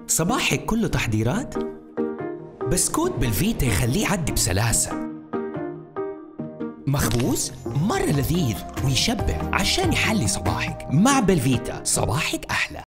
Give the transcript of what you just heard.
صباحك كله تحضيرات؟ بسكوت بالفيتا يخليه يعدي بسلاسة. مخبوز مرة لذيذ ويشبع عشان يحلي صباحك. مع بلفيتا صباحك أحلى.